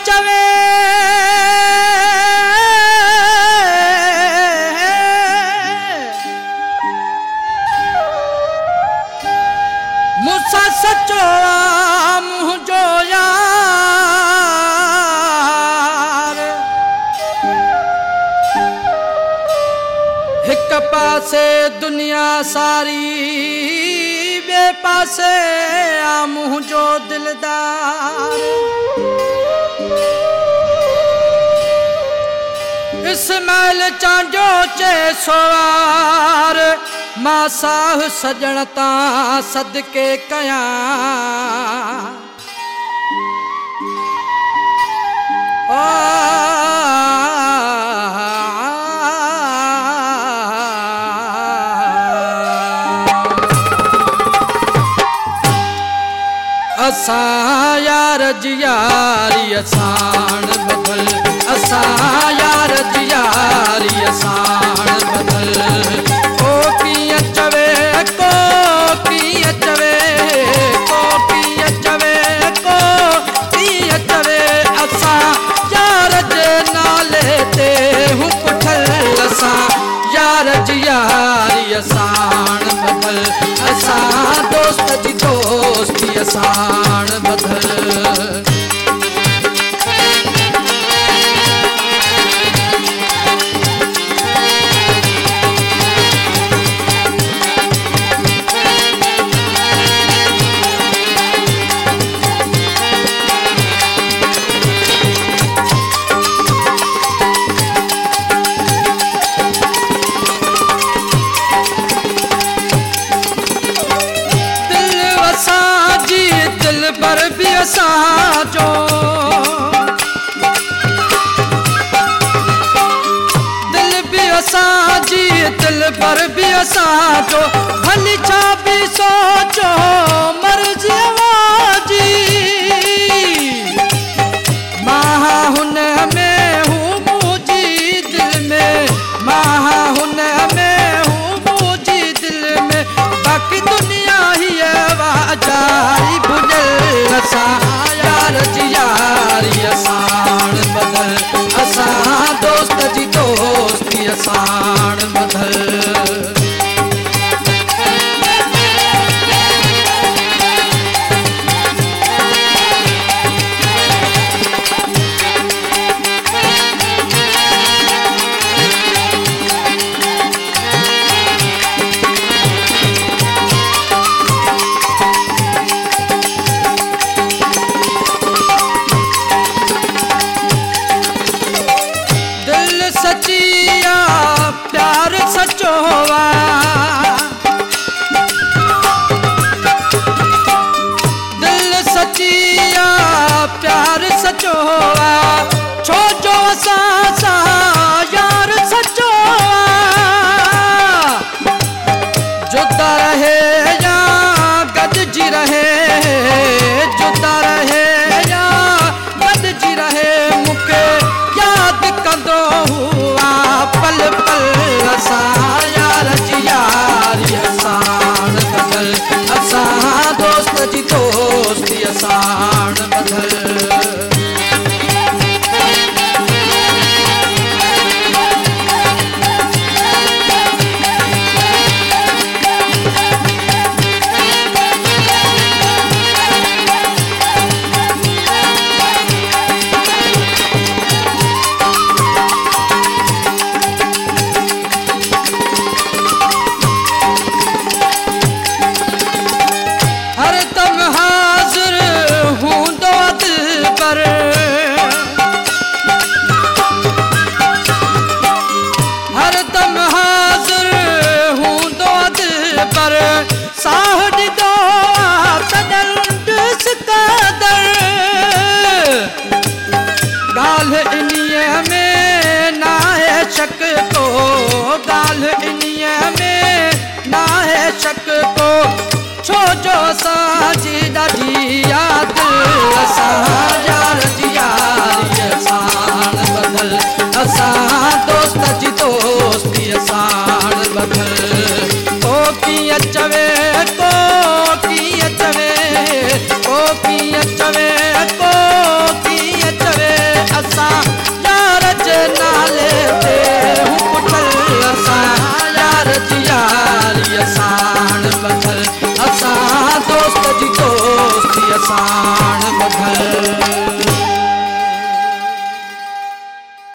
चवे मूंसां सचो मुंह जो यार हिक पासे दुनिया सारी बे पासे आ मुंह जो दिलदार इस्माइल चांजो चे सवार मां साह सजण तां सदके कयां असां यार जी यारी असाण बदल असां यार जी यारी असाण बदल को कीअं चवे को कीअं चवे को कीअं चवे को कीअं चवे असां यार जे नाले ते हूं पुठल असां यार जी यारी असाण बदल असां दोस्त जी दोस्ती असाण बदल पर भी असांजो दिल भी असांजी दिल पर भी असांजो भली छा भी सोचो मर्जी आवाजी मां हुन में हूँ मुझी दिल में मां हुन में हूँ मुझी दिल में बाकी दुनिया ही आवाजाई भुजल असां यार जी यारी असाण बदल असां दोस्त जी दोस्ती असाण बदल सचिया प्यार सचो वा दिल सचिया प्यार सचो वा छो जो असां सां यार सचो वा जुदा रहे या गॾिजी रहे जुदा रहे या गॾिजी रहे मूंखे यादि कंदो हुआ पल पल असां यार जी यारी असाण बदल असां दोस्त जी दोस्ती असाण बदल हरदम हाज़िर हूंदो दिल पर साह ॾिनो तॾहिं ॾिस कदर ॻाल्हि इन्हीअ में नाहे शक को ॻाल्हि इन्हीअ में नाहे शक को छो जो असांजी ॾाढी यादि असां यार जी यारी असाण बदल असां दोस्त जी दोस्ती असाण बदल को कीअं चवे को कीअं चवे को कीअं चवे को कीअं चवे सा